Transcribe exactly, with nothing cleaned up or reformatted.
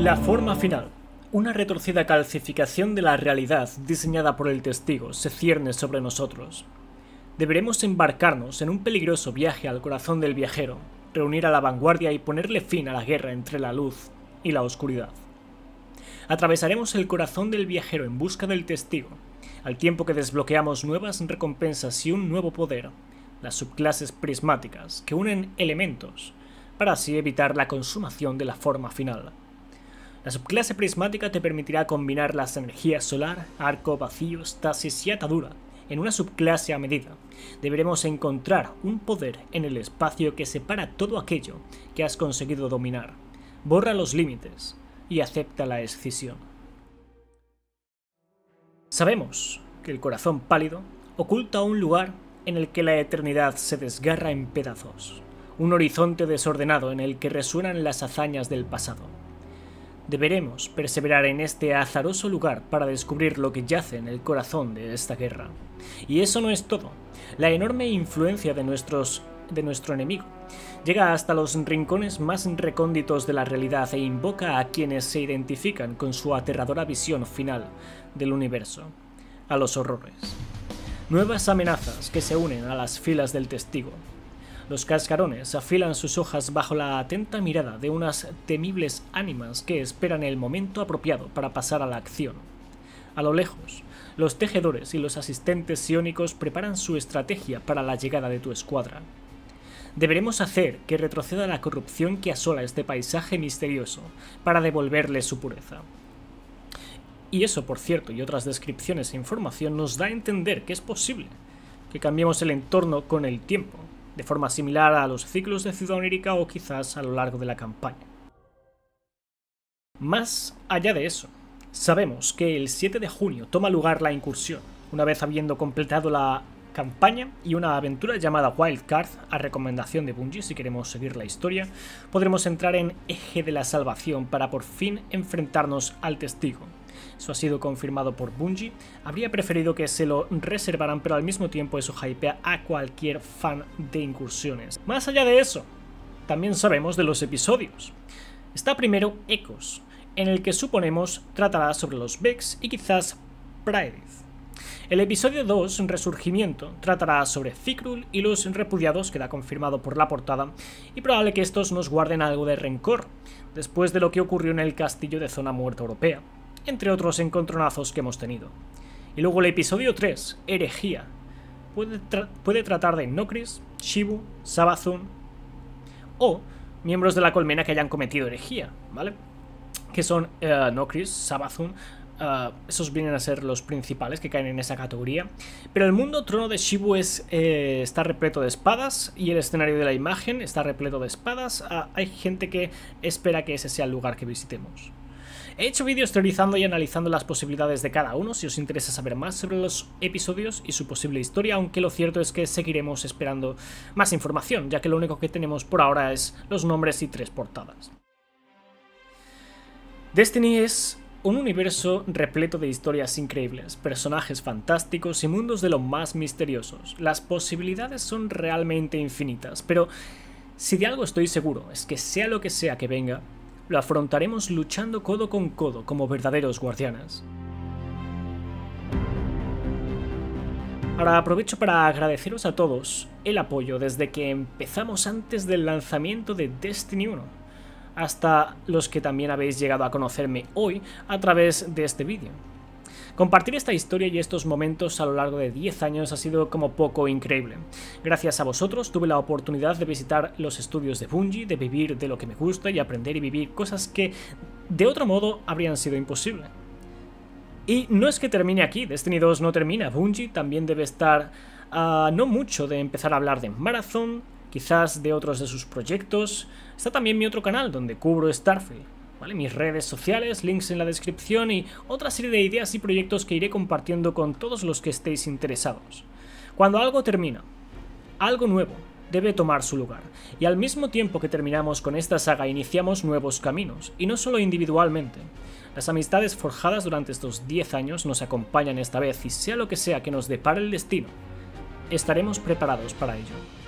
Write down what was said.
La forma final. Una retorcida calcificación de la realidad diseñada por el testigo se cierne sobre nosotros. Deberemos embarcarnos en un peligroso viaje al corazón del viajero, reunir a la vanguardia y ponerle fin a la guerra entre la luz y la oscuridad. Atravesaremos el corazón del viajero en busca del testigo, al tiempo que desbloqueamos nuevas recompensas y un nuevo poder, las subclases prismáticas que unen elementos, para así evitar la consumación de la forma final. La subclase prismática te permitirá combinar las energías solar, arco, vacío, estasis y atadura en una subclase a medida. Deberemos encontrar un poder en el espacio que separa todo aquello que has conseguido dominar, borra los límites y acepta la escisión. Sabemos que el corazón pálido oculta un lugar en el que la eternidad se desgarra en pedazos, un horizonte desordenado en el que resuenan las hazañas del pasado. Deberemos perseverar en este azaroso lugar para descubrir lo que yace en el corazón de esta guerra. Y eso no es todo. La enorme influencia de, nuestros, de nuestro enemigo llega hasta los rincones más recónditos de la realidad e invoca a quienes se identifican con su aterradora visión final del universo, a los horrores. Nuevas amenazas que se unen a las filas del testigo. Los cascarones afilan sus hojas bajo la atenta mirada de unas temibles ánimas que esperan el momento apropiado para pasar a la acción. A lo lejos, los tejedores y los asistentes psiónicos preparan su estrategia para la llegada de tu escuadra. Deberemos hacer que retroceda la corrupción que asola este paisaje misterioso para devolverle su pureza. Y eso, por cierto, y otras descripciones e información nos da a entender que es posible que cambiemos el entorno con el tiempo, de forma similar a los ciclos de Ciudad Onírica o quizás a lo largo de la campaña. Más allá de eso, sabemos que el siete de junio toma lugar la incursión, una vez habiendo completado la campaña y una aventura llamada Wildcard, a recomendación de Bungie. Si queremos seguir la historia, podremos entrar en Eje de la Salvación para por fin enfrentarnos al testigo. Eso ha sido confirmado por Bungie. Habría preferido que se lo reservaran, pero al mismo tiempo eso hypea a cualquier fan de incursiones. Más allá de eso, también sabemos de los episodios. Está primero Ecos, en el que suponemos tratará sobre los Vex y quizás Praedith. El episodio dos, Resurgimiento, tratará sobre Fikrul y los repudiados, queda confirmado por la portada, y probable que estos nos guarden algo de rencor, después de lo que ocurrió en el castillo de Zona Muerta Europea, entre otros encontronazos que hemos tenido. Y luego el episodio tres, Herejía, puede, tra puede tratar de Nokris, Xivu, Savathûn o miembros de la colmena que hayan cometido herejía, ¿vale? Que son uh, Nokris, Savathûn, uh, esos vienen a ser los principales que caen en esa categoría. Pero el mundo trono de Xivu es, eh, está repleto de espadas y el escenario de la imagen está repleto de espadas. Uh, hay gente que espera que ese sea el lugar que visitemos. He hecho vídeos teorizando y analizando las posibilidades de cada uno, si os interesa saber más sobre los episodios y su posible historia, aunque lo cierto es que seguiremos esperando más información, ya que lo único que tenemos por ahora es los nombres y tres portadas. Destiny es un universo repleto de historias increíbles, personajes fantásticos y mundos de lo más misteriosos. Las posibilidades son realmente infinitas, pero si de algo estoy seguro es que sea lo que sea que venga, lo afrontaremos luchando codo con codo como verdaderos guardianes. Ahora aprovecho para agradeceros a todos el apoyo desde que empezamos antes del lanzamiento de Destiny uno, hasta los que también habéis llegado a conocerme hoy a través de este vídeo. Compartir esta historia y estos momentos a lo largo de diez años ha sido como poco increíble. Gracias a vosotros tuve la oportunidad de visitar los estudios de Bungie, de vivir de lo que me gusta y aprender y vivir cosas que de otro modo habrían sido imposibles. Y no es que termine aquí, Destiny dos no termina, Bungie también debe estar a no mucho de empezar a hablar de Marathon, quizás de otros de sus proyectos. Está también mi otro canal donde cubro Starfield. ¿Vale? Mis redes sociales, links en la descripción y otra serie de ideas y proyectos que iré compartiendo con todos los que estéis interesados. Cuando algo termina, algo nuevo debe tomar su lugar, y al mismo tiempo que terminamos con esta saga iniciamos nuevos caminos, y no solo individualmente. Las amistades forjadas durante estos diez años nos acompañan esta vez y sea lo que sea que nos depare el destino, estaremos preparados para ello.